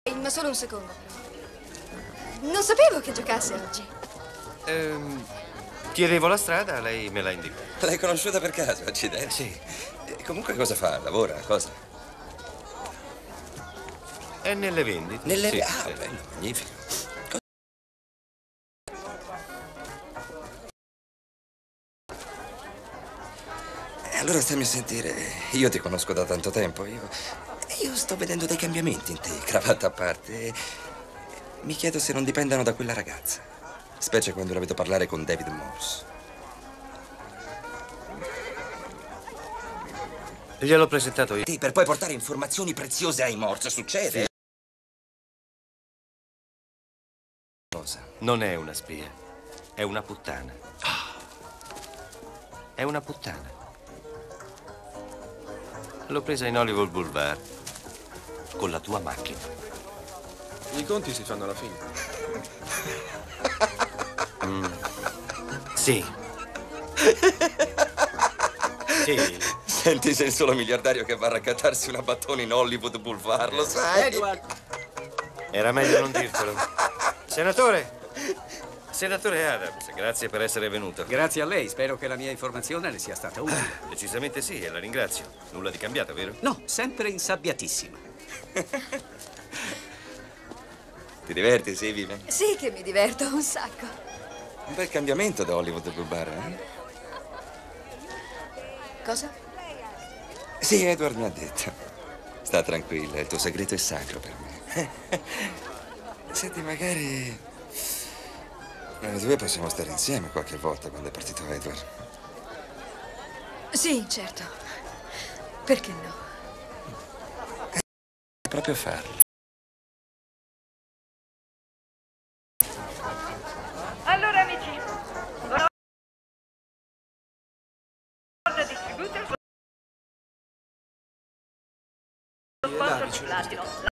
Ma solo un secondo, però. Non sapevo che giocasse oggi. Chiedevo la strada, lei me l'ha indicata. L'hai conosciuta per caso, accidenti? Sì. Comunque cosa fa? Lavora? Cosa? È nelle vendite. Nelle... Sì, Ah, sì. bello, magnifico. Allora stammi a sentire, io ti conosco da tanto tempo, io sto vedendo dei cambiamenti in te, cravatta a parte. Mi chiedo se non dipendano da quella ragazza, specie quando la vedo parlare con David Morse. Gliel'ho presentato io. Sì, per poi portare informazioni preziose ai Morse, succede? Cosa? Non è una spia, è una puttana. È una puttana. L'ho presa in Hollywood Boulevard con la tua macchina. I conti si fanno alla fine. Sì. Sì. Senti, sei il solo miliardario che va a raccattarsi una battona in Hollywood Boulevard, lo sai? Edward! Era meglio non dirtelo. Senatore! Senatore Adams, grazie per essere venuto. Grazie a lei, spero che la mia informazione le sia stata utile. Decisamente sì, e la ringrazio. Nulla di cambiato, vero? No, sempre insabbiatissima. Ti diverti, sì, Vivian? Sì che mi diverto un sacco. Un bel cambiamento da Hollywood Boulevard, eh? Cosa? Sì, Edward mi ha detto. Sta tranquilla, il tuo segreto è sacro per me. Senti, magari noi due possiamo stare insieme qualche volta quando è partito Edward. Sì, certo. Perché no? Proprio farlo. Allora amici, Distributor, sponsor di Platino.